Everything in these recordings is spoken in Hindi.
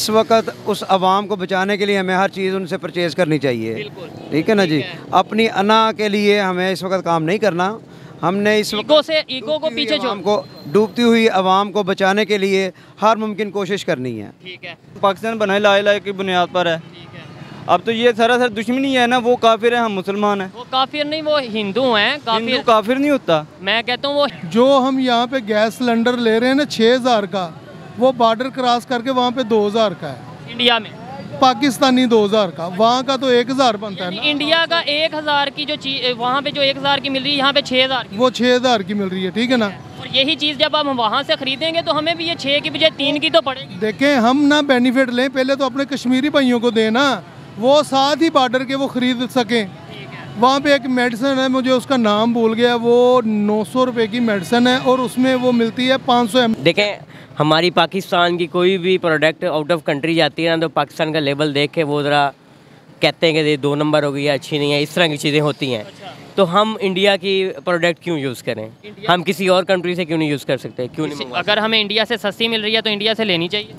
इस वक्त उस आवाम को बचाने के लिए हमें हर चीज़ उनसे परचेज़ करनी चाहिए। ठीक है ना जी। अपनी अना के लिए हमें इस वक्त काम नहीं करना। हमने इस वक्त ईगो को पीछे छोड़ को डूबती हुई आवाम को बचाने के लिए हर मुमकिन कोशिश करनी है। ठीक है। पाकिस्तान बनाए ला इलाहा की बुनियाद पर है। अब तो ये सरासर दुश्मनी है ना, वो काफिर है, हम मुसलमान हैं। वो काफिर नहीं, वो हिंदू हैं। हिंदू काफिर नहीं होता। मैं कहता हूँ वो जो हम यहाँ पे गैस सिलेंडर ले रहे हैं ना 6000 का, वो बॉर्डर क्रॉस करके वहाँ पे 2000 का है इंडिया में, पाकिस्तानी 2000 का, वहाँ का तो 1000 बनता है ना। इंडिया का 1000 की जो चीज वहाँ पे जो 1000 की मिल रही है, यहाँ पे 6000 की, वो 6000 की मिल रही है। ठीक है ना। और यही चीज़ जब हम वहाँ से खरीदेंगे तो हमें भी ये 6 की बजाय 3 की तो पड़ेगी। देखें, हम ना बेनिफिट लें, पहले तो अपने कश्मीरी भाइयों को देना, वो साथ ही बॉर्डर के वो खरीद सकें। वहाँ पे एक मेडिसिन है, मुझे उसका नाम भूल गया, वो 900 रुपये की मेडिसिन है और उसमें वो मिलती है 500 ml। देखें, हमारी पाकिस्तान की कोई भी प्रोडक्ट आउट ऑफ कंट्री जाती है ना, तो पाकिस्तान का लेबल देख के वो ज़रा कहते हैं कि ये 2 नंबर हो गई है, अच्छी नहीं है, इस तरह की चीज़ें होती हैं। तो हम इंडिया की प्रोडक्ट क्यों यूज़ करें? हम किसी और कंट्री से क्यों नहीं यूज़ कर सकते? क्यों नहीं? अगर हमें इंडिया से सस्ती मिल रही है तो इंडिया से लेनी चाहिए।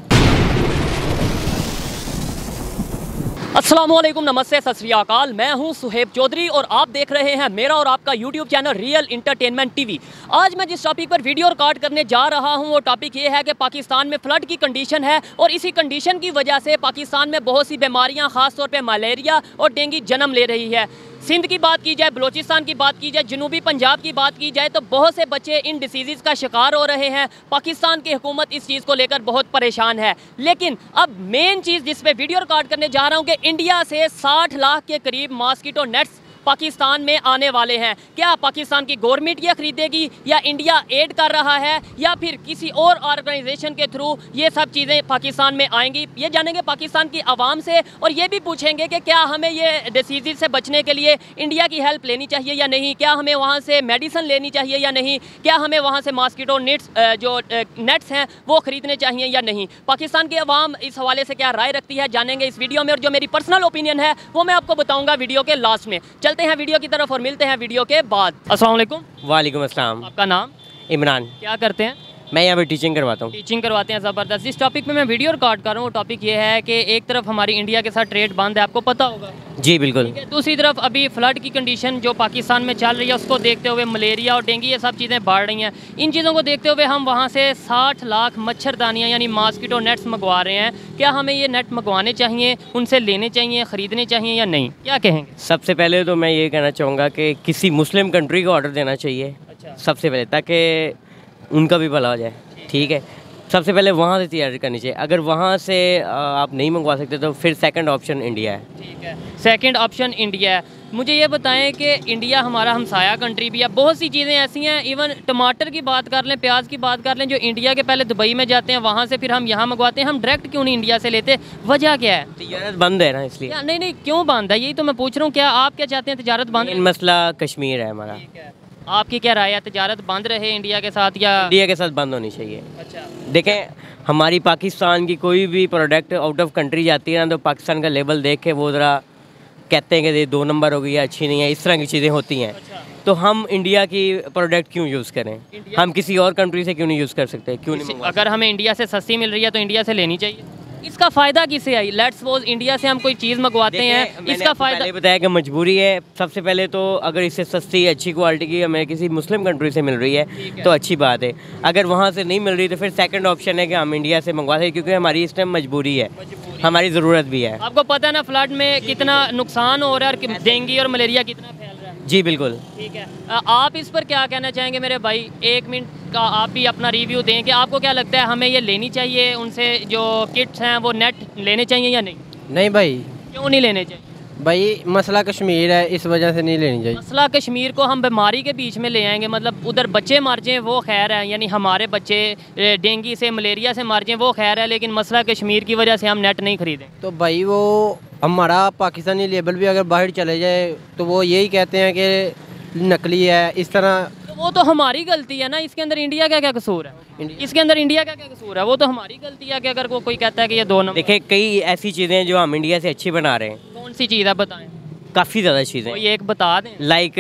अस्सलामुअलैकुम, नमस्ते, सत श्री अकाल। मैं हूं सुहेब चौधरी और आप देख रहे हैं मेरा और आपका YouTube channel real entertainment TV. आज मैं जिस टॉपिक पर वीडियो रिकॉर्ड करने जा रहा हूं वो टॉपिक ये है कि पाकिस्तान में फ्लड की कंडीशन है और इसी कंडीशन की वजह से पाकिस्तान में बहुत सी बीमारियां, ख़ास तौर पे मलेरिया और डेंगू जन्म ले रही है। सिंध की बात की जाए, बलूचिस्तान की बात की जाए, जनूबी पंजाब की बात की जाए तो बहुत से बच्चे इन डिसीज़ का शिकार हो रहे हैं। पाकिस्तान की हुकूमत इस चीज़ को लेकर बहुत परेशान है। लेकिन अब मेन चीज़ जिस पे वीडियो रिकॉर्ड करने जा रहा हूँ कि इंडिया से 60 लाख के करीब मॉस्किटो नेट्स पाकिस्तान में आने वाले हैं। क्या पाकिस्तान की गवर्नमेंट ये खरीदेगी या इंडिया एड कर रहा है या फिर किसी और ऑर्गेनाइजेशन के थ्रू ये सब चीज़ें पाकिस्तान में आएंगी? ये जानेंगे पाकिस्तान की आवाम से और ये भी पूछेंगे कि क्या हमें ये डिसीज़ से बचने के लिए इंडिया की हेल्प लेनी चाहिए या नहीं, क्या हमें वहाँ से मेडिसिन लेनी चाहिए या नहीं, क्या हमें वहाँ से मॉस्किटो नेट्स जो नेट्स हैं वो ख़रीदने चाहिए या नहीं। पाकिस्तान की आवाम इस हवाले से क्या राय रखती है जानेंगे इस वीडियो में, और जो मेरी पर्सनल ओपिनियन है वो मैं आपको बताऊँगा वीडियो के लास्ट में। चलते हैं वीडियो की तरफ और मिलते हैं वीडियो के बाद। अस्सलाम वालेकुम। वालेकुम अस्सलाम। आपका नाम? इमरान। क्या करते हैं? मैं यहाँ पे टीचिंग करवाता हूँ। टीचिंग करवाते हैं, ज़बरदस्त। जिस टॉपिक में मैं वीडियो रिकॉर्ड कर रहा हूँ वो टॉपिक ये है कि एक तरफ हमारी इंडिया के साथ ट्रेड बंद है, आपको पता होगा। जी बिल्कुल। दूसरी तरफ अभी फ्लड की कंडीशन जो पाकिस्तान में चल रही है उसको देखते हुए मलेरिया और डेंगू ये सब चीज़ें बढ़ रही हैं। इन चीज़ों को देखते हुए हम वहाँ से 60 लाख मच्छरदानियाँ यानी मॉस्किटो नेट्स मंगवा रहे हैं। क्या हमें ये नेट मंगवाने चाहिए, उनसे लेने चाहिए, ख़रीदने चाहिए या नहीं? क्या कहेंगे? सबसे पहले तो मैं ये कहना चाहूँगा कि किसी मुस्लिम कंट्री को ऑर्डर देना चाहिए। अच्छा। सबसे पहले, ताकि उनका भी भला हो जाए। ठीक है, सबसे पहले वहाँ से तैयारी करनी चाहिए। अगर वहाँ से आप नहीं मंगवा सकते तो फिर सेकंड ऑप्शन इंडिया है। ठीक है, सेकंड ऑप्शन इंडिया है। मुझे ये बताएं कि इंडिया हमारा हमसाया कंट्री भी है, बहुत सी चीज़ें ऐसी हैं, इवन टमाटर की बात कर लें, प्याज की बात कर लें, जो इंडिया के पहले दुबई में जाते हैं, वहाँ से फिर हम यहाँ मंगवाते हैं। हम डायरेक्ट क्यों नहीं इंडिया से लेते? वजह क्या है? तजारत बंद है ना, इसलिए। नहीं, क्यों बंद है? यही तो मैं पूछ रहा हूँ। क्या आप क्या चाहते हैं तजारत बंद? मसला कश्मीर है हमारा। आपकी क्या राय है, तजारत बंद रहे इंडिया के साथ या? इंडिया के साथ बंद होनी चाहिए। अच्छा। देखें, हमारी पाकिस्तान की कोई भी प्रोडक्ट आउट ऑफ कंट्री जाती है ना, तो पाकिस्तान का लेबल देख के वो ज़रा कहते हैं कि ये 2 नंबर हो गई है, अच्छी नहीं है, इस तरह की चीज़ें होती हैं। अच्छा। तो हम इंडिया की प्रोडक्ट क्यों यूज़ करें? हम किसी और कंट्री से क्यों नहीं यूज़ कर सकते? क्यों नहीं? अगर हमें इंडिया से सस्ती मिल रही है तो इंडिया से लेनी चाहिए। इसका फ़ायदा किसे आई? लेट्स सपोज इंडिया से हम कोई चीज़ मंगवाते हैं, इसका फ़ायदा? पहले बताया कि मजबूरी है। सबसे पहले तो अगर इससे सस्ती अच्छी क्वालिटी की हमें किसी मुस्लिम कंट्री से मिल रही है तो अच्छी बात है। अगर वहाँ से नहीं मिल रही तो फिर सेकंड ऑप्शन है कि हम इंडिया से मंगवा सकें, क्योंकि हमारी इस टाइम मजबूरी है, हमारी ज़रूरत भी है। आपको पता है ना फ्लड में कितना नुकसान हो रहा है और डेंगू और मलेरिया कितना फैल रहा है। जी बिल्कुल। ठीक है, आप इस पर क्या कहना चाहेंगे मेरे भाई? 1 मिनट का आप भी अपना रिव्यू दें कि आपको क्या लगता है, हमें ये लेनी चाहिए, उनसे जो किट्स हैं वो नेट लेने चाहिए या नहीं? नहीं भाई। क्यों नहीं लेने चाहिए भाई? मसला कश्मीर है, इस वजह से नहीं लेनी चाहिए। मसला कश्मीर को हम बीमारी के बीच में ले आएंगे, मतलब उधर बच्चे मर जाएं वो खैर है, यानी हमारे बच्चे डेंगू से मलेरिया से मर जाएं वो खैर है, लेकिन मसला कश्मीर की वजह से हम नेट नहीं खरीदें। तो भाई वो हमारा पाकिस्तानी लेबल भी अगर बाहर चले जाए तो वो यही कहते हैं कि नकली है, इस तरह। तो वो तो हमारी गलती है ना, इसके अंदर इंडिया का क्या कसूर है? इसके अंदर इंडिया का क्या कसूर है? वो तो हमारी गलती है कि अगर कोई कहता है कि ये 2 नंबर। देखिए, कई ऐसी चीज़ें जो हम इंडिया से अच्छी बना रहे हैं। कौन सी चीज़ है बताएं? काफ़ी ज़्यादा चीज़ें। कोई एक बता दें। लाइक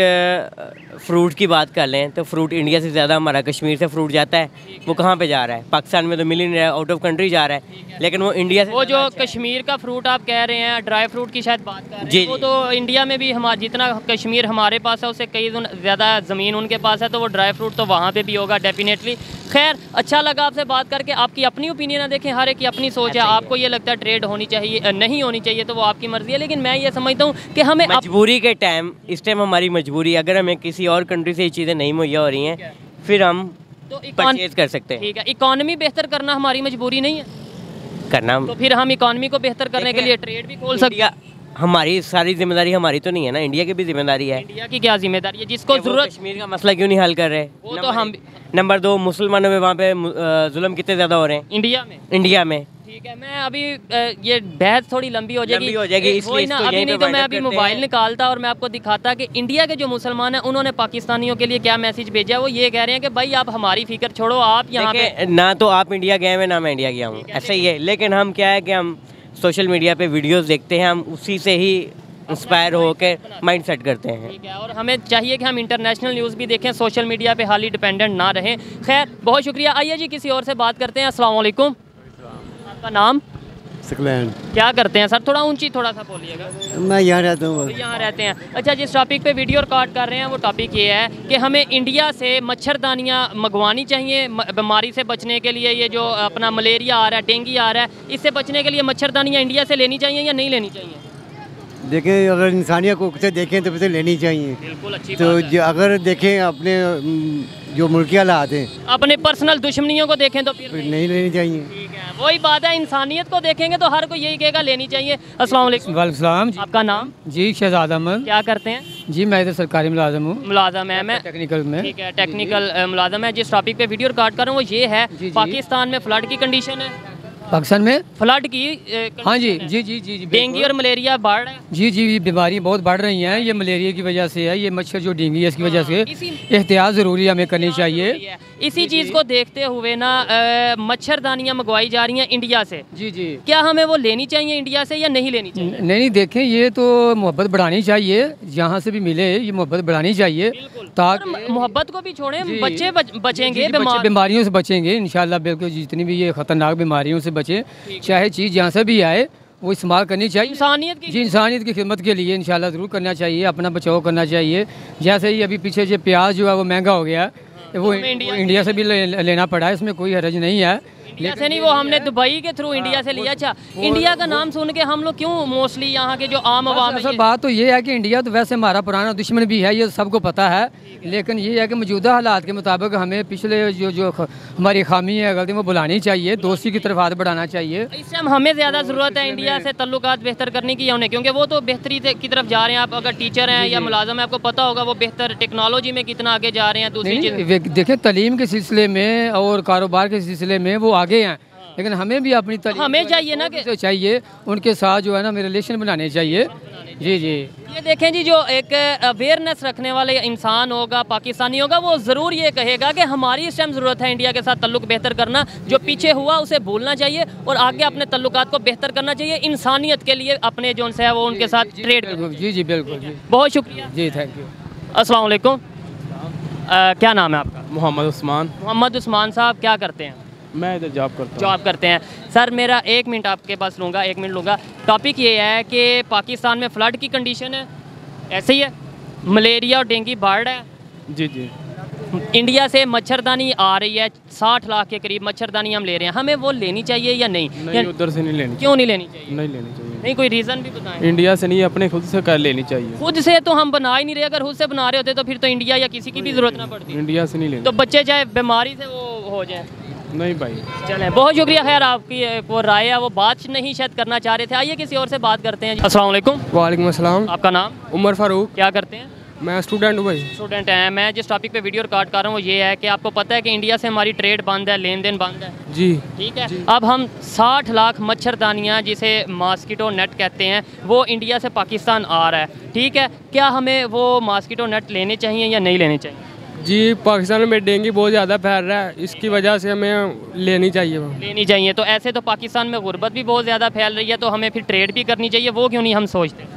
फ्रूट की बात कर लें तो फ्रूट इंडिया से ज़्यादा हमारा कश्मीर से फ्रूट जाता है, वो कहाँ पे जा रहा है? पाकिस्तान में तो मिल ही नहीं रहा है, आउट ऑफ कंट्री जा रहा है, लेकिन वो इंडिया से वो जो कश्मीर का फ्रूट आप कह रहे हैं, ड्राई फ्रूट की शायद बात कर रहे हैं, जी, वो तो इंडिया में भी हमारा जितना कश्मीर हमारे पास है उससे कई ज़्यादा ज़मीन उनके पास है, तो वो ड्राई फ्रूट तो वहाँ पे भी होगा डेफिनेटली। खैर, अच्छा लगा आपसे बात करके। आपकी अपनी ओपिनियन है, देखें हर एक की अपनी सोच है। आपको ये लगता है ट्रेड होनी चाहिए, नहीं होनी चाहिए, तो वो आपकी मर्ज़ी है, लेकिन मैं ये समझता हूँ कि हमें मजबूरी के टाइम, इस टाइम हमारी मजबूरी, अगर हमें किसी और कंट्री से ये चीज़ें नहीं मुहैया हो रही हैं, फिर हम तो परचेज कर सकते हैं। ठीक है, इकॉनमी बेहतर करना हमारी मजबूरी नहीं है करना, तो फिर हम इकॉनमी को बेहतर करने के लिए ट्रेड भी खोल सकते हैं। हमारी सारी जिम्मेदारी हमारी तो नहीं है ना, इंडिया की भी जिम्मेदारी है। इंडिया की क्या जिम्मेदारी है? जिसको जरूरत, कश्मीर का मसला क्यों नहीं हल कर रहे? वो तो हम नंबर 2, मुसलमानों में वहाँ पे जुल्म कितने ज़्यादा हो रहे हैं इंडिया में। ठीक है, मैं अभी ये बहस थोड़ी लंबी हो जाएगी इसलिए ना, अभी नहीं तो मैं अभी मोबाइल निकालता और मैं आपको दिखाता कि इंडिया के जो मुसलमान हैं उन्होंने पाकिस्तानियों के लिए क्या मैसेज भेजा है। वो ये कह रहे हैं कि भाई आप हमारी फिक्र छोड़ो, आप यहाँ पे ना तो आप इंडिया गए हैं ना मैं इंडिया गया हूँ, ऐसा ही है। लेकिन हम क्या है कि हम सोशल मीडिया पे वीडियोस देखते हैं, हम उसी से ही इंस्पायर होकर माइंड सेट करते हैं। ठीक है, और हमें चाहिए कि हम इंटरनेशनल न्यूज़ भी देखें, सोशल मीडिया पे हाल ही डिपेंडेंट ना रहें। खैर, बहुत शुक्रिया। आइए जी किसी और से बात करते हैं। अस्सलाम वालेकुम, आपका नाम? सकलैन। क्या करते हैं सर? थोड़ा ऊंची थोड़ा सा बोलिएगा। मैं यहाँ रहता हूँ। यहाँ रहते हैं। अच्छा, जिस टॉपिक पे वीडियो रिकॉर्ड कर रहे हैं वो टॉपिक ये है कि हमें इंडिया से मच्छरदानियाँ मंगवानी चाहिए बीमारी से बचने के लिए। ये जो अपना मलेरिया आ रहा है, डेंगू आ रहा है, इससे बचने के लिए मच्छरदानियाँ इंडिया से लेनी चाहिए या नहीं लेनी चाहिए? देखें, अगर इंसानियत को से देखें तो फिर लेनी चाहिए। बिल्कुल अच्छी तो बात है। अगर देखें अपने जो मुल्की हालात हैं, अपने पर्सनल दुश्मनियों को देखें तो फिर नहीं लेनी चाहिए। ठीक है, वही बात है, इंसानियत को देखेंगे तो हर कोई यही कहेगा लेनी चाहिए। अस्सलाम वालेकुम। वालेकुम जी। आपका नाम? जी शहजाद अहमद। क्या करते हैं? जी मैं तो सरकारी मुलाजम हूँ। मुलाजम है मैं टेक्निकल में। ठीक है, टेक्निकल मुलाजम है। जिस टॉपिक पे वीडियो रिकॉर्ड कर रहा हूँ वो ये है, पाकिस्तान में फ्लड की कंडीशन है। पाकिस्तान में फ्लड की हाँ जी जी जी जी जी डेंगू और मलेरिया बढ़ रहा है। जी जी, ये बीमारी बहुत बढ़ रही हैं। ये मलेरिया की वजह से है, ये मच्छर जो डेंगू है इसकी वजह से एहतियात ज़रूरी हमें करनी चाहिए। इसी चीज़ को देखते हुए ना मच्छरदानियाँ मंगवाई जा रही हैं इंडिया से। जी जी, क्या हमें वो लेनी चाहिए इंडिया से या नहीं लेनी चाहिए? नहीं देखें, ये तो मोहब्बत बढ़ानी चाहिए, जहाँ से भी मिले ये मोहब्बत बढ़ानी चाहिए ताकि मोहब्बत को भी छोड़ें, बच्चे बचेंगे, बीमारियों से बचेंगे इंशाल्लाह। बिल्कुल, जितनी भी ये ख़तरनाक बीमारियों से बचें, चाहे चीज़ जहाँ से भी आए वो इस्तेमाल करनी चाहिए इंसानियत की। जी, इंसानियत की खिदमत के लिए इंशाल्लाह ज़रूर करना चाहिए, अपना बचाव करना चाहिए। जैसे ही अभी पीछे जो प्याज जो है वो महंगा हो गया, वो इंडिया से भी लेना पड़ा है, इसमें कोई हर्ज नहीं है। इंडिया से नहीं, वो हमने दुबई के थ्रू इंडिया से लिया। अच्छा, इंडिया का नाम सुन के हम लोग क्यों मोस्टली यहाँ के जो आम आवाम असल बात तो ये है कि इंडिया तो वैसे हमारा पुराना दुश्मन भी है, ये सबको पता है, लेकिन ये है कि मौजूदा हालात के मुताबिक हमें पिछले जो हमारी खामी है, गलती, वो बुलानी चाहिए, दोस्ती की तरफ हाथ बढ़ाना चाहिए। इस टाइम हमें ज़्यादा ज़रूरत है इंडिया से तल्लुकात बेहतर करने की या उन्हें, क्योंकि वो तो बेहतरी की तरफ जा रहे हैं। आप अगर टीचर हैं या मुलाजम है, आपको पता होगा वो बेहतर टेक्नोलॉजी में कितना आगे जा रहे हैं। दूसरी चीज़ देखें, तालीम के सिलसिले में और कारोबार के सिलसिले में वो आगे हैं, लेकिन हमें भी अपनी तालीम हमें चाहिए ना कि चाहिए उनके साथ जो है ना रिलेशन बनाने चाहिए। जी जी, ये देखें जी, जो एक अवेयरनेस रखने वाले इंसान होगा, पाकिस्तानी होगा, वो ज़रूर ये कहेगा कि हमारी इस टाइम ज़रूरत है इंडिया के साथ तल्लुक बेहतर करना। जो पीछे हुआ उसे भूलना चाहिए और आगे अपने तल्लुकात को बेहतर करना चाहिए, इंसानियत के लिए अपने जो उनसे है वो उनके साथ ट्रेड। जी जी बिल्कुल जी, बहुत शुक्रिया जी, थैंक यू। अस्सलाम वालेकुम। क्या नाम है आपका? मोहम्मद उस्मान। मोहम्मद उस्मान साहब, क्या करते हैं? मैं इधर जॉब करता हूँ। जॉब करते हैं। सर, मेरा 1 मिनट आपके पास लूँगा, 1 मिनट लूँगा। टॉपिक ये है कि पाकिस्तान में फ्लड की कंडीशन है, ऐसे ही है, मलेरिया और डेंगू बढ़ रहा है। जी जी, इंडिया से मच्छरदानी आ रही है, 60 लाख के करीब मच्छरदानी हम ले रहे हैं, हमें वो लेनी चाहिए या नहीं? नहीं उधर से नहीं लेनी, क्यों नहीं लेनी चाहिए? नहीं लेनी चाहिए। नहीं, कोई रीज़न भी बताएं। इंडिया से नहीं, अपने खुद से कर लेनी चाहिए। खुद से तो हम बना ही नहीं रहे, अगर खुद से बना रहे होते तो फिर तो इंडिया या किसी की भी ज़रूरत ना पड़ती। इंडिया से नहीं लेनी तो बच्चे चाहे बीमारी से वो हो जाए। नहीं भाई, चलें, बहुत शुक्रिया। खैर, आपकी वो राय है, वो बात नहीं शायद करना चाह रहे थे। आइए किसी और से बात करते हैं। अस्सलाम वालेकुम। वालेकुम अस्सलाम। आपका नाम? उमर फारूक। क्या करते हैं? मैं स्टूडेंट हूँ भाई। स्टूडेंट हैं। मैं जिस टॉपिक पे वीडियो रिकॉर्ड कर रहा हूँ वो ये है कि आपको पता है कि इंडिया से हमारी ट्रेड बंद है, लेन देन बंद है। जी, ठीक है। अब हम 60 लाख मच्छरदानियाँ, जिसे मॉस्किटो नेट कहते हैं, वो इंडिया से पाकिस्तान आ रहा है। ठीक है, क्या हमें वो मॉस्किटो नेट लेने चाहिए या नहीं लेने चाहिए? जी, पाकिस्तान में डेंगू बहुत ज़्यादा फैल रहा है, इसकी वजह से हमें लेनी चाहिए। लेनी चाहिए। तो ऐसे तो पाकिस्तान में गुर्बत भी बहुत ज़्यादा फैल रही है, तो हमें फिर ट्रेड भी करनी चाहिए, वो क्यों नहीं हम सोचते?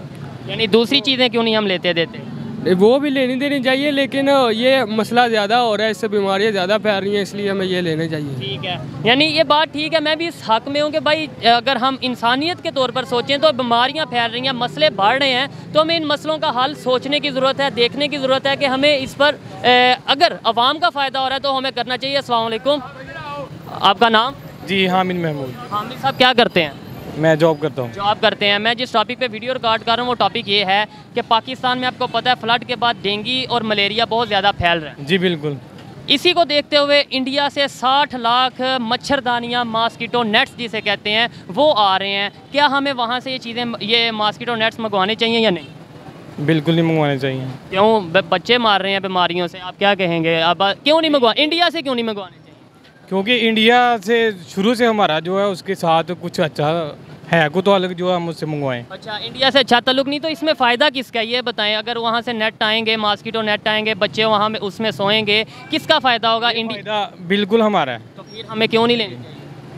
यानी दूसरी चीज़ें क्यों नहीं हम लेते देते? वो भी लेनी देनी चाहिए, लेकिन ये मसला ज़्यादा हो रहा है, इससे बीमारियाँ ज़्यादा फैल रही हैं, इसलिए हमें ये लेने चाहिए। ठीक है, यानी ये बात ठीक है, मैं भी इस हक में हूँ कि भाई अगर हम इंसानियत के तौर पर सोचें तो बीमारियाँ फैल रही हैं, मसले बढ़ रहे हैं, तो हमें इन मसलों का हल सोचने की ज़रूरत है, देखने की ज़रूरत है कि हमें इस पर अगर आवाम का फ़ायदा हो रहा है तो हमें करना चाहिए। अस्सलाम वालेकुम, आपका नाम? जी हामिद महमूद। हामिद साहब क्या करते हैं? मैं जॉब करता हूँ। जॉब करते हैं। मैं जिस टॉपिक पे वीडियो रिकॉर्ड कर रहा हूँ वो टॉपिक ये है कि पाकिस्तान में आपको पता है फ्लड के बाद डेंगू और मलेरिया बहुत ज़्यादा फैल रहे हैं। जी बिल्कुल। इसी को देखते हुए इंडिया से 60 लाख मच्छरदानियाँ, मॉस्किटो नेट्स जिसे कहते हैं, वो आ रहे हैं। क्या हमें वहाँ से ये चीज़ें, ये मॉस्किटो नेट्स मंगवाने चाहिए या नहीं? बिल्कुल नहीं मंगवाने चाहिए। क्यों? बच्चे मार रहे हैं बीमारियों से, आप क्या कहेंगे? अब क्यों नहीं मंगवा, इंडिया से क्यों नहीं मंगवाने चाहिए? क्योंकि इंडिया से शुरू से हमारा जो है उसके साथ कुछ अच्छा है, को तो अलग जो है हम उससे मंगवाएं। अच्छा, इंडिया से अच्छा ताल्लुक नहीं, तो इसमें फ़ायदा किसका ये बताएं? अगर वहाँ से नेट आएंगे, मॉस्किटो नेट आएंगे, बच्चे वहाँ में उसमें सोएंगे, किसका फ़ायदा होगा? इंडिया बिल्कुल हमारा है। तो फिर हमें क्यों नहीं लेनी चाहिए?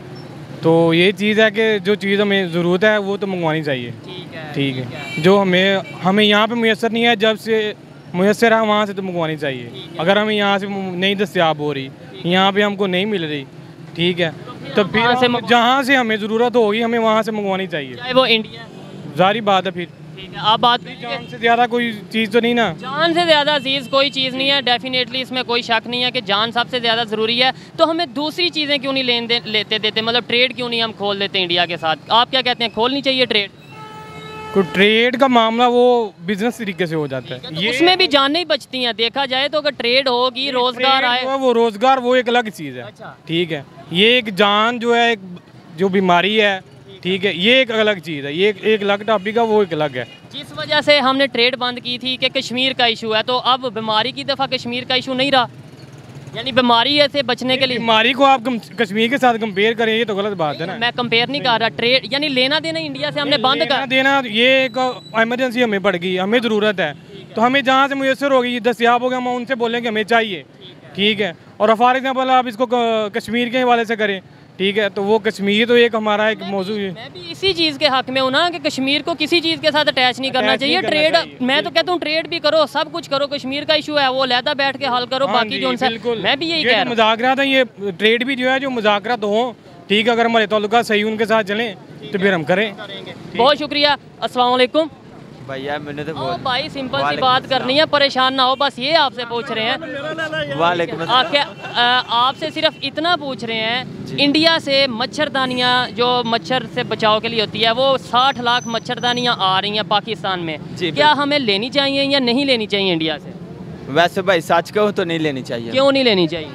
तो ये चीज़ है कि जो चीज़ हमें ज़रूरत है वो तो मंगवानी चाहिए। ठीक है, जो हमें यहाँ पे मुयसर नहीं है, जब से मुयसर है वहाँ से तो मंगवानी चाहिए। अगर हमें यहाँ से नहीं दस्तियाब हो रही, यहाँ पे हमको नहीं मिल रही, ठीक है, तो फिर जहाँ से हमें ज़रूरत होगी हमें वहाँ से मंगवानी चाहिए, चाहे वो इंडिया। जारी बात है। फिर ठीक है, आप बात जान से ज़्यादा कोई चीज़ तो नहीं ना। जान से ज़्यादा अजीज़ कोई चीज़ नहीं है, डेफिनेटली इसमें कोई शक नहीं है कि जान सबसे ज़्यादा ज़रूरी है। तो हमें दूसरी चीज़ें क्यों नहीं लेते देते, मतलब ट्रेड क्यों नहीं हम खोल देते इंडिया के साथ? आप क्या कहते हैं, खोलनी चाहिए ट्रेड? कोई ट्रेड का मामला वो बिजनेस तरीके से हो जाता है, तो उसमें भी जानें ही बचती हैं। देखा जाए तो अगर ट्रेड होगी, रोजगार आए, वो रोजगार वो एक अलग चीज़ है। अच्छा। ठीक है, ये एक जान जो है, एक जो बीमारी है, ठीक है, ये एक अलग चीज़ है, ये एक अलग टॉपिक है, वो एक अलग है। जिस वजह से हमने ट्रेड बंद की थी कि कश्मीर का इशू है, तो अब बीमारी की दफ़ा कश्मीर का इशू नहीं रहा, यानी बीमारी से बचने के लिए। बीमारी को आप कश्मीर के साथ कंपेयर करें, ये तो गलत बात है ना। मैं कंपेयर नहीं कर रहा, ट्रेड यानी लेना देना इंडिया से हमने बंद कर देना, ये एक इमरजेंसी हमें पड़ गई, हमें ज़रूरत है, तो हमें जहाँ से मुयसर होगी, दस्तियाब होगा, हम उनसे बोलेंगे हमें चाहिए, ठीक है। और फॉर एग्जाम्पल आप इसको कश्मीर के हवाले से करें, ठीक है, तो वो कश्मीर तो एक हमारा एक मौजू है। मैं भी इसी चीज़ के हक में हूँ ना कि कश्मीर को किसी चीज़ के साथ अटैच नहीं करना चाहिए। ट्रेड मैं तो कहता हूँ ट्रेड भी करो, सब कुछ करो, कश्मीर का इशू है वो लहदा बैठ के हल करो, बाकी जो उनसे, मैं भी यही कह रहा हूँ। मुज़ाकरात हैं, ये ट्रेड भी जो है, जो मुज़ाकरात हो, ठीक है, अगर हमारे ताल्लुकात सही उनके साथ चलें तो फिर हम करें। बहुत शुक्रिया। अस्सलाम वालेकुम भैया, मैंने तो भाई सिंपल सी बात करनी है, परेशान ना हो, बस ये आपसे पूछ रहे हैं। वालेकुम आपसे सिर्फ इतना पूछ रहे हैं, इंडिया से मच्छरदानियाँ जो मच्छर से बचाव के लिए होती है, वो 60 लाख मच्छरदानियाँ आ रही हैं पाकिस्तान में, क्या हमें लेनी चाहिए या नहीं लेनी चाहिए इंडिया से? वैसे भाई सच कहूँ तो नहीं लेनी चाहिए। क्यों नहीं लेनी चाहिए?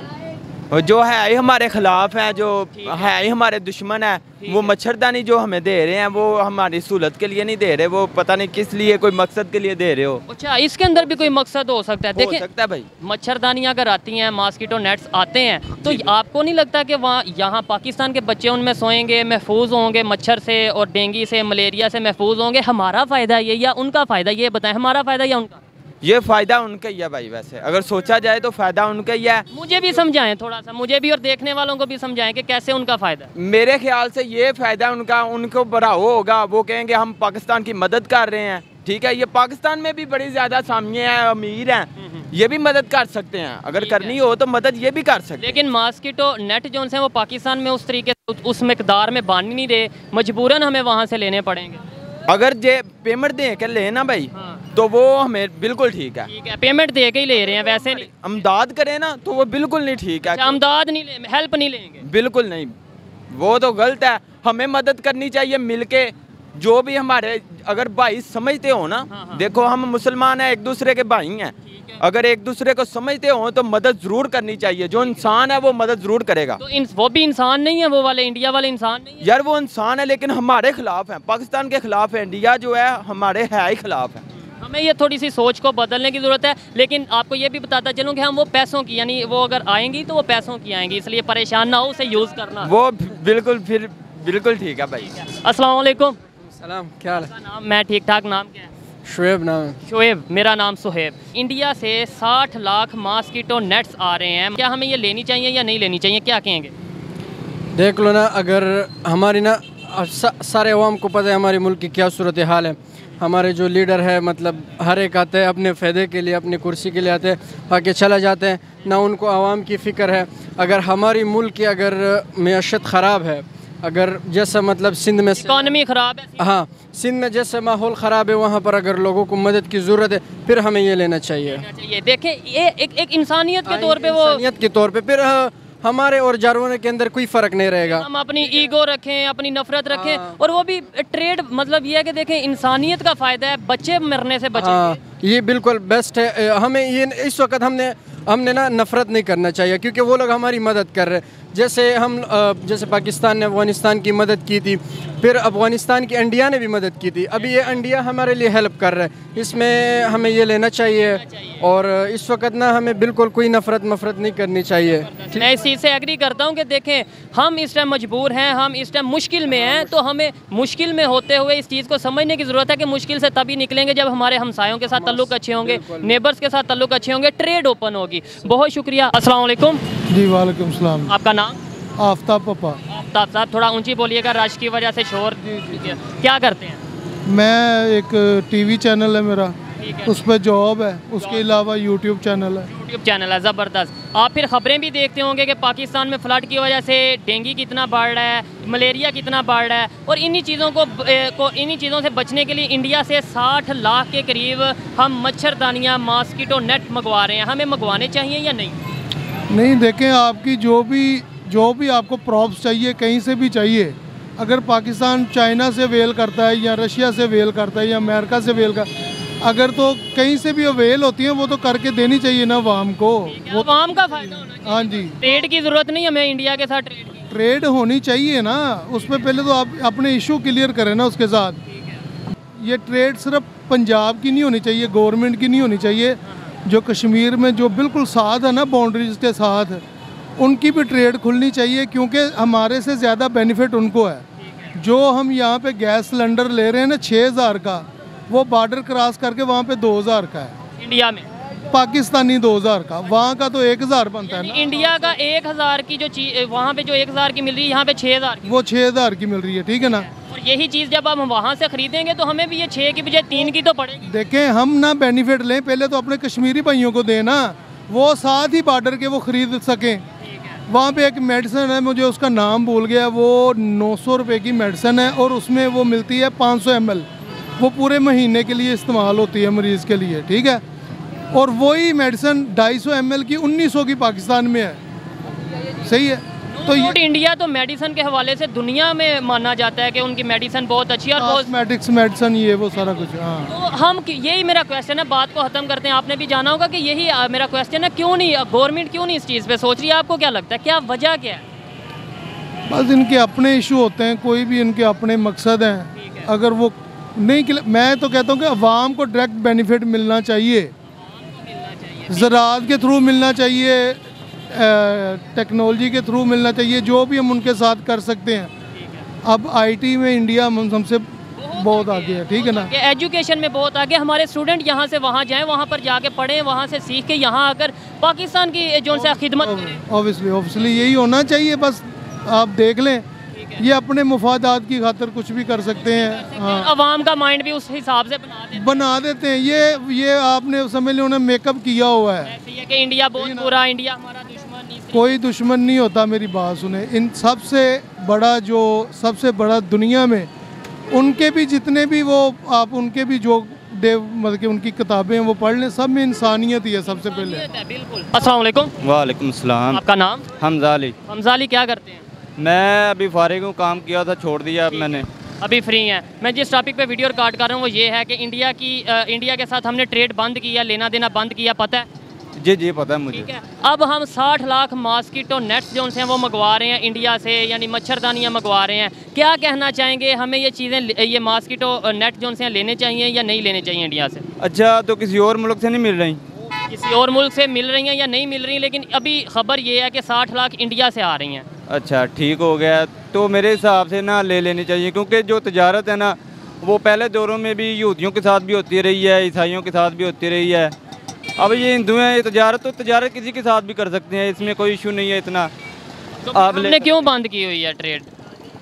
जो है ही हमारे खिलाफ है, जो है ही हमारे दुश्मन है, वो मच्छरदानी जो हमें दे रहे हैं वो हमारी सहूलत के लिए नहीं दे रहे, वो पता नहीं किस लिए, कोई मकसद के लिए दे रहे हो। अच्छा, इसके अंदर भी कोई मकसद हो सकता है? देखिए, हो सकता है भाई, मच्छरदानियाँ अगर आती हैं, मॉस्किटो नेट्स आते हैं, तो आपको नहीं लगता कि वहाँ यहाँ पाकिस्तान के बच्चे उनमें सोएंगे, महफूज होंगे मच्छर से और डेंगू से, मलेरिया से महफूज होंगे? हमारा फ़ायदा ये या उनका फ़ायदा, ये बताएं, हमारा फ़ायदा या उनका? ये फ़ायदा उनका ही है भाई, वैसे अगर सोचा जाए तो फ़ायदा उनका ही है। मुझे भी समझाएं थोड़ा सा, मुझे भी और देखने वालों को भी समझाएं कि कैसे उनका फ़ायदा। मेरे ख्याल से ये फ़ायदा उनका, उनको बड़ा होगा, वो कहेंगे हम पाकिस्तान की मदद कर रहे हैं, ठीक है। ये पाकिस्तान में भी बड़ी ज़्यादा सामियाँ हैं, अमीर हैं, ये भी मदद कर सकते हैं, अगर करनी हो तो मदद ये भी कर सकते हैं। लेकिन मॉस्किटो नेट जो हैं वो पाकिस्तान में उस तरीके से, उस मकदार में बांध नहीं रहे, मजबूरन हमें वहाँ से लेने पड़ेंगे। अगर जे पेमेंट दे के लेना भाई, तो वो हमें बिल्कुल ठीक है। ठीक है, पेमेंट दे के ही ले रहे हैं, वैसे नहीं अमदाद करें ना तो वो बिल्कुल नहीं ठीक है। अमदाद नहीं ले, हेल्प नहीं लेंगे, बिल्कुल नहीं, वो तो गलत है। हमें मदद करनी चाहिए मिलके, जो भी हमारे अगर भाई समझते हो ना, देखो हम मुसलमान हैं, एक दूसरे के भाई हैं, अगर एक दूसरे को समझते हो तो मदद जरूर करनी चाहिए। जो इंसान है वो मदद जरूर करेगा। तो वो भी इंसान नहीं है, वो वाले इंडिया वाले इंसान नहीं है? यार वो इंसान है लेकिन हमारे खिलाफ है, पाकिस्तान के खिलाफ है। इंडिया जो है हमारे है ही खिलाफ है। हमें ये थोड़ी सी सोच को बदलने की ज़रूरत है। लेकिन आपको ये भी बताता चलूँ कि हम वो पैसों की, यानी वो अगर आएंगी तो वो पैसों की आएंगी, इसलिए परेशान ना हो, उसे यूज़ करना। वो बिल्कुल, फिर बिल्कुल ठीक है भाई। अस्सलाम वालेकुम। सलाम, क्या हाल है? नाम? मैं ठीक ठाक। नाम क्या है? शुएब नाम है। शुएब, मेरा नाम सुहेब। इंडिया से 60 लाख मॉस्किटो नेट्स आ रहे हैं, क्या हमें ये लेनी चाहिए या नहीं लेनी चाहिए, क्या कहेंगे? देख लो ना, अगर हमारी ना सारे अवाम को पता है हमारे मुल्क की क्या सूरत हाल है। हमारे जो लीडर है मतलब हर एक आते हैं अपने फ़ायदे के लिए, अपनी कुर्सी के लिए आते हैं, आके चला जाते हैं, ना उनको आवाम की फ़िक्र है। अगर हमारी मुल्क की अगर मैशत ख़राब है, अगर जैसा मतलब सिंध में इकॉनमी ख़राब है, हाँ सिंध में जैसे माहौल ख़राब है, वहाँ पर अगर लोगों को मदद की ज़रूरत है फिर हमें ये लेना चाहिए। देखें ये एक इंसानियत के तौर पे, वो इंसानियत के तौर पे फिर हमारे और जानवरों के अंदर कोई फ़र्क नहीं रहेगा। हम अपनी ईगो रखें, अपनी नफरत रखें, और वो भी ट्रेड, मतलब ये है कि देखें इंसानियत का फ़ायदा है, बच्चे मरने से बचेंगे। हाँ ये बिल्कुल बेस्ट है। हमें ये इस वक्त हमने ना नफ़रत नहीं करना चाहिए, क्योंकि वो लोग हमारी मदद कर रहे हैं। जैसे पाकिस्तान ने अफ़गानिस्तान की मदद की थी, फिर अफ़गानिस्तान की इंडिया ने भी मदद की थी, अभी ये इंडिया हमारे लिए हेल्प कर रहा है, इसमें हमें ये लेना चाहिए। और इस वक्त ना हमें बिल्कुल कोई नफ़रत नहीं करनी चाहिए। मैं इस चीज़ से एग्री करता हूँ कि देखें हम इस टाइम मजबूर हैं, हम इस टाइम मुश्किल में हैं, तो हमें मुश्किल में होते हुए इस चीज़ को समझने की ज़रूरत है कि मुश्किल से तभी निकलेंगे जब हमारे हमसायों के साथ ताल्लुक अच्छे होंगे, नेबर्स के साथ ताल्लुक अच्छे होंगे, ट्रेड ओपन होगी। बहुत शुक्रिया। अस्सलाम वालेकुम। जी वालेकुम सलाम। आपका नाम? आफ्ताब पापा। आफ्ताब साहब थोड़ा ऊंची बोलिएगा, रश की वजह से शोर। क्या करते हैं? मैं एक टीवी चैनल है मेरा, उस पर जॉब है, उसके अलावा यूट्यूब चैनल है। यूट्यूब चैनल है, ज़बरदस्त। आप फिर ख़बरें भी देखते होंगे कि पाकिस्तान में फ्लड की वजह से डेंगू कितना बढ़ रहा है, मलेरिया कितना बढ़ रहा है, और इन्हीं चीज़ों से बचने के लिए इंडिया से 60 लाख के करीब हम मच्छरदानियाँ, मॉस्किटो नेट मंगवा रहे हैं। हमें मंगवाने चाहिए या नहीं? नहीं, देखें आपकी जो भी आपको प्रॉप्स चाहिए, कहीं से भी चाहिए, अगर पाकिस्तान चाइना से वेल करता है या रशिया से वेल करता है या अमेरिका से वेल कर, अगर तो कहीं से भी अवेल होती है वो तो करके देनी चाहिए ना आवाम को। वो आवाम का फायदा होना चाहिए। हाँ जी, ट्रेड की ज़रूरत नहीं हमें इंडिया के साथ, ट्रेड होनी चाहिए ना, उसमें पहले तो आप अपने इशू क्लियर करें ना उसके साथ। ये ट्रेड सिर्फ पंजाब की नहीं होनी चाहिए, गवर्नमेंट की नहीं होनी चाहिए, जो कश्मीर में जो बिल्कुल साथ है ना बाउंड्रीज के साथ, उनकी भी ट्रेड खुलनी चाहिए, क्योंकि हमारे से ज़्यादा बेनिफिट उनको है। जो हम यहाँ पे गैस सिलेंडर ले रहे हैं ना 6000 का, वो बॉर्डर क्रॉस करके वहाँ पे 2000 का है इंडिया में, पाकिस्तानी 2000 का, वहाँ का तो 1000 बनता है ना। इंडिया का 1000 की जो चीज़ वहाँ पे जो 1000 की मिल रही है, यहाँ पे 6000 की, वो 6000 की मिल रही है, ठीक है ना। और यही चीज़ जब हम वहाँ से खरीदेंगे तो हमें भी ये 6 की बजाय 3 की तो पड़ेगी। देखें हम ना बेनिफिट लें, पहले तो अपने कश्मीरी भाइयों को दें ना, वो साथ ही बॉर्डर के वो ख़रीद सकें। वहाँ पे एक मेडिसिन है, मुझे उसका नाम भूल गया, वो 900 रुपये की मेडिसिन है, और उसमें वो मिलती है 500 ml, वो पूरे महीने के लिए इस्तेमाल होती है मरीज़ के लिए, ठीक है। और वही मेडिसिन 250 ml की 1900 की पाकिस्तान में है, सही है। तो ये इंडिया तो मेडिसिन के हवाले से दुनिया में माना जाता है कि उनकी मेडिसिन बहुत अच्छी है, और कॉस्मेटिक्स मेडिसिन ये वो सारा कुछ। हाँ, तो हम यही मेरा क्वेश्चन है, बात को ख़त्म करते हैं। आपने भी जाना होगा कि यही मेरा क्वेश्चन है, क्यों नहीं गवर्नमेंट क्यों नहीं इस चीज़ पे सोच रही है? आपको क्या लगता है, क्या वजह क्या है? बस इनके अपने इशू होते हैं, कोई भी इनके अपने मकसद हैं। अगर वो नहीं, मैं तो कहता हूँ कि अवाम को डायरेक्ट बेनिफिट मिलना चाहिए, ज़राअत के थ्रू मिलना चाहिए, टेक्नोलॉजी के थ्रू मिलना चाहिए, जो भी हम उनके साथ कर सकते हैं। अब आईटी में इंडिया हमसे बहुत आगे है, ठीक है ना। एजुकेशन में बहुत आगे, हमारे स्टूडेंट यहाँ से वहाँ जाएं, वहाँ पर जाके पढ़ें, वहाँ से सीख के यहाँ आकर पाकिस्तान की जो से खिदमत करें। ऑब्वियसली यही होना चाहिए। बस आप देख लें, ये अपने मुफादात की खातिर कुछ भी कर सकते हैं। हाँ, अवाम का माइंड भी उस हिसाब से बना देते हैं। ये आपने समझ लो, उन्हें मेकअप किया हुआ है कि इंडिया बहुत बुरा, इंडिया हमारा दुश्मन। कोई दुश्मन नहीं होता, मेरी बात सुने। इन सबसे बड़ा दुनिया में उनके भी जितने भी वो आप उनके भी जो मतलब कि उनकी किताबें हैं वो पढ़ लें, सब में इंसानियत ही है सबसे पहले। बिल्कुल। अस्सलाम वालेकुम। वालेकुम सलाम। आपका नाम? हमजा अली। हमजा अली, क्या करते हैं? मैं अभी फारिग हूँ, काम किया था, छोड़ दिया मैंने, अभी फ्री हैं। मैं जिस टॉपिक पे वीडियो रिकॉर्ड कर रहा हूँ वो ये है कि इंडिया के साथ हमने ट्रेड बंद किया, लेना देना बंद किया, पता है? जी पता है मुझे। ठीक है, अब हम 60 लाख मॉस्किटो नेट्स जो हैं वो मंगवा रहे हैं इंडिया से, यानी मच्छरदानियाँ मंगवा रहे हैं। क्या कहना चाहेंगे, हमें ये चीज़ें, ये मॉस्किटो नेट जो हैं लेने चाहिए या नहीं लेने चाहिए इंडिया से? अच्छा, तो किसी और मुल्क से नहीं मिल रही? किसी और मुल्क से मिल रही हैं या नहीं मिल रही, लेकिन अभी खबर ये है कि 60 लाख इंडिया से आ रही हैं। अच्छा, ठीक हो गया। तो मेरे हिसाब से ना ले लेनी चाहिए, क्योंकि जो तजारत है ना, वो पहले दौरों में भी यहूदियों के साथ भी होती रही है, ईसाइयों के साथ भी होती रही है। अब ये हिंदू हैं, ये तजारत किसी के साथ भी कर सकते हैं, इसमें कोई इशू नहीं है इतना। तो आपने क्यों बंद की हुई है ट्रेड?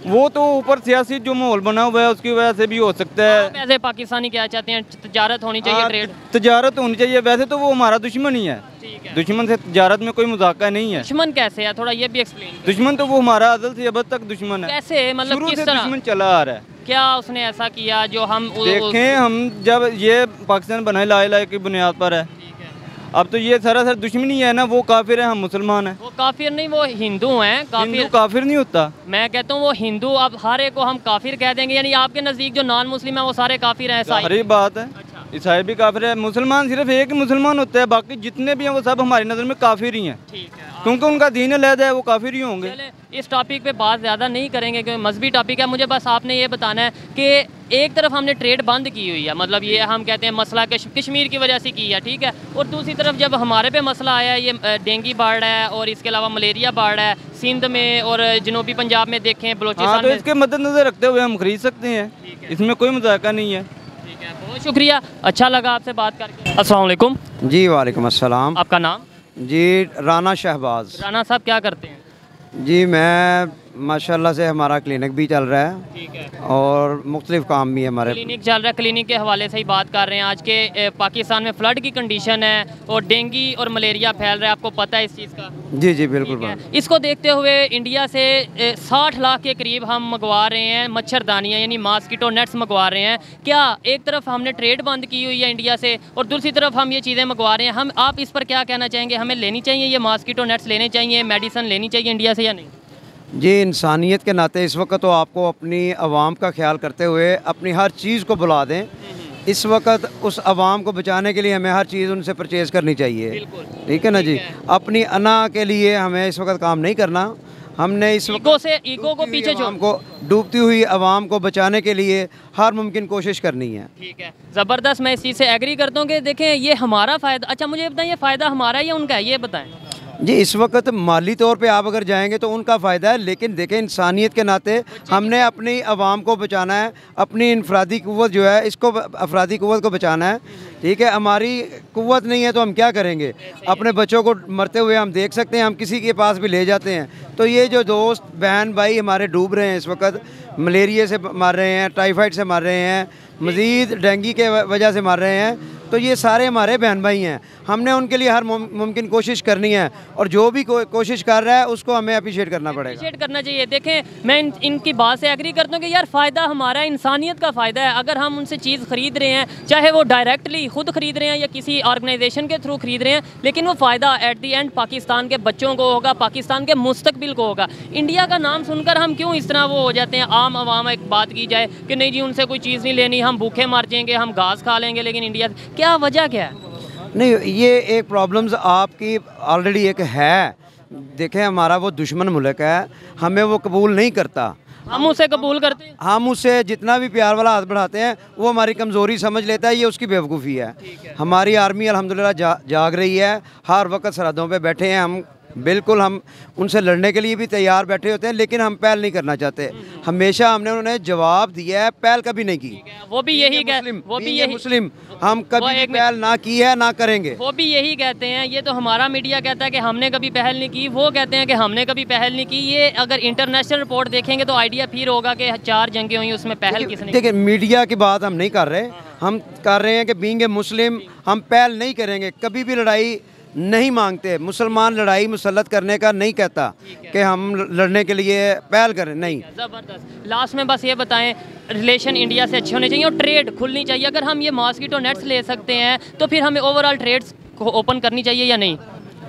वो तो ऊपर सियासी जो माहौल बना हुआ है उसकी वजह से भी हो सकता है। वैसे पाकिस्तानी क्या चाहते हैं, तजारत होनी चाहिए, ट्रेड तजारत होनी चाहिए। वैसे तो वो हमारा दुश्मन ही है, दुश्मन से तजारत में कोई मजाका नहीं है। दुश्मन कैसे है, थोड़ा ये भी एक्सप्लेन। दुश्मन तो वो हमारा अज़ल से अब तक दुश्मन है। कैसे, मतलब शुरू किस से तरह दुश्मन चला आ रहा है। क्या उसने ऐसा किया जो हम देखें, हम जब ये पाकिस्तान बना ला इलाहे की बुनियाद पर है, अब तो ये सरासर दुश्मनी है ना। वो काफिर है, हम मुसलमान हैं। वो काफिर नहीं, वो हिंदू हैं। हिंदू काफिर नहीं होता। मैं कहता हूँ वो हिंदू, अब हर एक को हम काफिर कह देंगे, यानी आपके नज़दीक जो नॉन मुस्लिम है वो सारे काफिर हैं? सारी बात है। ईसाई भी काफिर है। मुसलमान सिर्फ एक ही मुसलमान होता है, बाकी जितने भी हैं वो सब हमारी नज़र में काफिर ही हैं, क्योंकि उनका दीन अलहदा है, वो काफिर ही होंगे। इस टॉपिक पे बात ज़्यादा नहीं करेंगे क्योंकि मजहबी टॉपिक है। मुझे बस आपने ये बताना है कि एक तरफ हमने ट्रेड बंद की हुई है, मतलब ये हम कहते हैं मसला कश्मीर की वजह से की है, ठीक है, और दूसरी तरफ जब हमारे पे मसला आया है, ये डेंगू बाढ़ है और इसके अलावा मलेरिया बाढ़ है सिंध में और जनूबी पंजाब में, देखें बलोचिस्तान तो में। इसके मद्देनजर रखते हुए हम खरीद सकते हैं, इसमें कोई मजाका नहीं है। बहुत शुक्रिया, अच्छा लगा आपसे बात करके। अस्सलाम वालेकुम। जी वालेकुम अस्सलाम। आपका नाम? जी राना शहबाज। राना साहब क्या करते हैं? जी मैं माशाल्लाह से हमारा क्लिनिक भी चल रहा है, ठीक है, और मुख्तलिफ काम भी है हमारे। क्लिनिक चल रहा है, क्लिनिक के हवाले से ही बात कर रहे हैं। आज के पाकिस्तान में फ्लड की कंडीशन है और डेंगू और मलेरिया फैल रहा है, आपको पता है इस चीज़ का? जी जी बिल्कुल। इसको देखते हुए इंडिया से 60 लाख के करीब हम मंगवा रहे हैं मच्छरदानियाँ, यानी मॉस्किटो नेट्स मंगवा रहे हैं। क्या एक तरफ हमने ट्रेड बंद की हुई है इंडिया से और दूसरी तरफ हम ये चीज़ें मंगवा रहे हैं, हम आप इस पर क्या कहना चाहेंगे? हमें लेनी चाहिए ये मॉस्किटो नेट्स, लेने चाहिए, मेडिसिन लेनी चाहिए इंडिया से या नहीं? जी इंसानियत के नाते इस वक्त तो आपको अपनी आवाम का ख्याल करते हुए अपनी हर चीज़ को बुला दें। इस वक्त उस आवाम को बचाने के लिए हमें हर चीज़ उनसे परचेज़ करनी चाहिए, ठीक है ना जी। अपनी अना के लिए हमें इस वक्त काम नहीं करना। हमने इस वक्त ईगो को पीछे छोड़ को डूबती हुई आवाम को बचाने के लिए हर मुमकिन कोशिश करनी है। ठीक है, ज़बरदस्त। मैं इस चीज़ से एग्री करता हूँ कि देखें ये हमारा फ़ायदा। अच्छा मुझे बताएं, ये फ़ायदा हमारा है या उनका है, ये बताएं। जी इस वक्त माली तौर पे आप अगर जाएंगे तो उनका फ़ायदा है, लेकिन देखें इंसानियत के नाते हमने अपनी आवाम को बचाना है, अपनी इनफरादी कुव्वत जो है इसको, अफरादी कुव्वत को बचाना है, ठीक है। हमारी कुव्वत नहीं है तो हम क्या करेंगे? अपने बच्चों को मरते हुए हम देख सकते हैं, हम किसी के पास भी ले जाते हैं। तो ये जो दोस्त बहन भाई हमारे डूब रहे हैं इस वक्त, मलेरिया से मर रहे हैं, टाइफाइड से मर रहे हैं, मज़ीद डेंगू के वजह से मर रहे हैं, तो ये सारे हमारे बहन भाई हैं। हमने उनके लिए हर मुमकिन कोशिश करनी है, और जो भी कोशिश कर रहा है उसको हमें अप्रिशिएट करना पड़ेगा, अप्रिशिएट करना चाहिए। देखें मैं इनकी बात से एग्री करता हूँ कि यार फ़ायदा हमारा है, इंसानियत का फ़ायदा है। अगर हम उनसे चीज़ ख़रीद रहे हैं, चाहे वो डायरेक्टली खुद ख़रीद रहे हैं या किसी ऑर्गेनाइजेशन के थ्रू ख़रीद रहे हैं, लेकिन वो फ़ायदा एट दी एंड पाकिस्तान के बच्चों को होगा, पाकिस्तान के मुस्तकबिल को होगा। इंडिया का नाम सुनकर हम क्यों इस तरह वो हो जाते हैं? आम आवाम एक बात की जाए कि नहीं जी उनसे कोई चीज़ नहीं लेनी, हम भूखे मर जाएंगे, हम घास खा लेंगे, लेकिन इंडिया क्या वजह क्या है? नहीं ये एक प्रॉब्लम्स आपकी ऑलरेडी एक है। देखें हमारा वो दुश्मन मुल्क है, हमें वो कबूल नहीं करता, हम उसे कबूल करते हैं। हम उससे जितना भी प्यार वाला हाथ बढ़ाते हैं वो हमारी कमज़ोरी समझ लेता है, ये उसकी बेवकूफ़ी है। हमारी आर्मी अल्हम्दुलिल्लाह जाग रही है, हर वक्त सरहदों पे बैठे हैं हम, बिल्कुल हम उनसे लड़ने के लिए भी तैयार बैठे होते हैं, लेकिन हम पहल नहीं करना चाहते। हमेशा हमने उन्हें जवाब दिया है, पहल कभी नहीं की। वो भी यही मुस्लिम हम कभी पहल ना की है, ना करेंगे। वो भी यही कहते हैं। ये तो हमारा मीडिया कहता है कि हमने कभी पहल नहीं की, वो कहते हैं कि हमने कभी पहल नहीं की। ये अगर इंटरनेशनल रिपोर्ट देखेंगे तो आइडिया फिर होगा कि 4 जंगें हुई, उसमें पहल किसने? देखिए मीडिया की बात हम नहीं कर रहे, हम कर रहे हैं कि बीइंग ए मुस्लिम हम पहल नहीं करेंगे, कभी भी लड़ाई नहीं मांगते। मुसलमान लड़ाई मुसल्लत करने का नहीं कहता कि हम लड़ने के लिए पहल करें, नहीं। ज़बरदस्त। लास्ट में बस ये बताएं, रिलेशन इंडिया से अच्छे होने चाहिए और ट्रेड खुलनी चाहिए। अगर हम ये मॉस्किटो नेट्स ले सकते हैं तो फिर हमें ओवरऑल ट्रेड्स को ओपन करनी चाहिए या नहीं?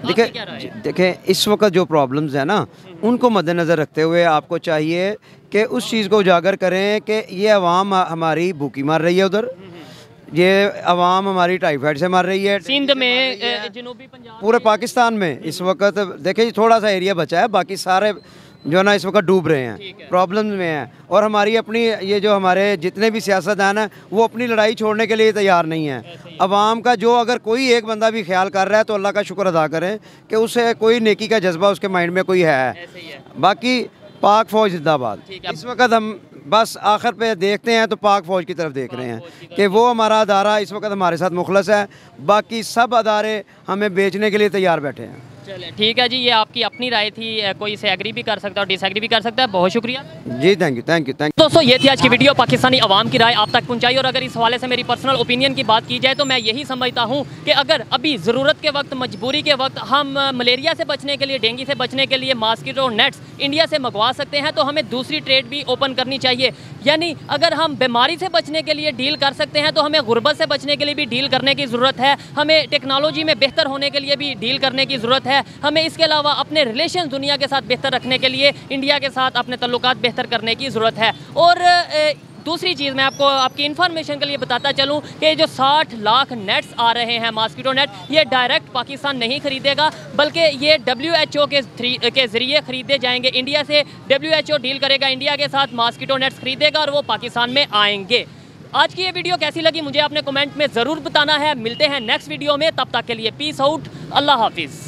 देखें इस वक्त जो प्रॉब्लम्स हैं ना, उनको मद्देनज़र रखते हुए आपको चाहिए कि उस चीज़ को उजागर करें कि ये आवाम हमारी भूखी मर रही है, उधर ये आवाम हमारी टाइफाइड से मर रही है, सिंध में, जनूबी पंजाब, पूरे पाकिस्तान में इस वक्त। देखिए थोड़ा सा एरिया बचा है, बाकी सारे जो ना इस वक्त डूब रहे हैं, प्रॉब्लम में हैं। और हमारी अपनी ये जो हमारे जितने भी सियासतदान हैं वो अपनी लड़ाई छोड़ने के लिए तैयार नहीं है। अवाम का जो अगर कोई एक बंदा भी ख्याल कर रहा है तो अल्लाह का शुक्र अदा करें कि उसे कोई नेकी का जज्बा उसके माइंड में कोई है। बाकी पाक फ़ौज जिंदाबाद। इस वक्त हम बस आखिर पे देखते हैं तो पाक फ़ौज की तरफ देख रहे हैं कि वो हमारा अदारा इस वक्त हमारे साथ मुखलस है, बाकी सब अदारे हमें बेचने के लिए तैयार बैठे हैं। चले ठीक है जी, ये आपकी अपनी राय थी, कोई इसे एग्री भी कर सकता है और डिसएग्री भी कर सकता है। बहुत शुक्रिया जी, थैंक यू। दोस्तों, ये थी आज की वीडियो, पाकिस्तानी अवाम की राय आप तक पहुंचाई। और अगर इस हवाले से मेरी पर्सनल ओपिनियन की बात की जाए तो मैं यही समझता हूं कि अगर अभी ज़रूरत के वक्त, मजबूरी के वक्त हम मलेरिया से बचने के लिए, डेंगू से बचने के लिए मॉस्किटो नेट्स इंडिया से मंगवा सकते हैं तो हमें दूसरी ट्रेड भी ओपन करनी चाहिए। यानी अगर हम बीमारी से बचने के लिए डील कर सकते हैं तो हमें गुर्बत से बचने के लिए भी डील करने की ज़रूरत है, हमें टेक्नोलॉजी में बेहतर होने के लिए भी डील करने की ज़रूरत है, हमें इसके अलावा अपने रिलेशन दुनिया के साथ बेहतर रखने के लिए इंडिया के साथ अपने तल्लुकात बेहतर करने की ज़रूरत है। और दूसरी चीज़ मैं आपको आपकी इन्फॉर्मेशन के लिए बताता चलूं कि जो 60 लाख नेट्स आ रहे हैं मॉस्किटो नेट, ये डायरेक्ट पाकिस्तान नहीं खरीदेगा बल्कि ये WHO के ज़रिए ख़रीदे जाएंगे। इंडिया से WHO डील करेगा इंडिया के साथ, मॉस्किटो नेट्स खरीदेगा और वो पाकिस्तान में आएंगे। आज की ये वीडियो कैसी लगी मुझे आपने कमेंट में ज़रूर बताना है। मिलते हैं नेक्स्ट वीडियो में, तब तक के लिए पीस आउट, अल्लाह हाफिज़।